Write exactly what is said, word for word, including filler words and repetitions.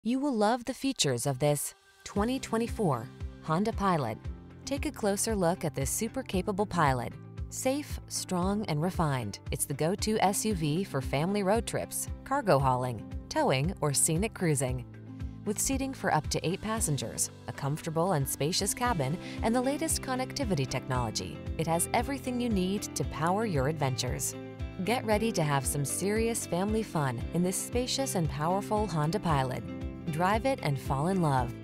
You will love the features of this twenty twenty-four Honda Pilot. Take a closer look at this super capable Pilot. Safe, strong, and refined, it's the go-to S U V for family road trips, cargo hauling, towing, or scenic cruising. With seating for up to eight passengers, a comfortable and spacious cabin, and the latest connectivity technology, it has everything you need to power your adventures. Get ready to have some serious family fun in this spacious and powerful Honda Pilot. Drive it and fall in love.